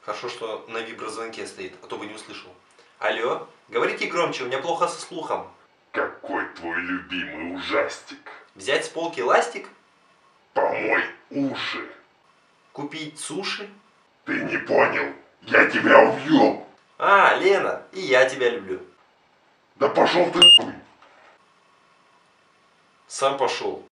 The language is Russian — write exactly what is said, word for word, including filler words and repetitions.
Хорошо, что на виброзвонке стоит, а то бы не услышал. Алло, говорите громче, у меня плохо со слухом. Какой твой любимый ужастик? Взять с полки ластик? Помой уши. Купить суши? Ты не понял? Я тебя убью. А, Лена, и я тебя люблю. Да пошел ты. Сам пошел.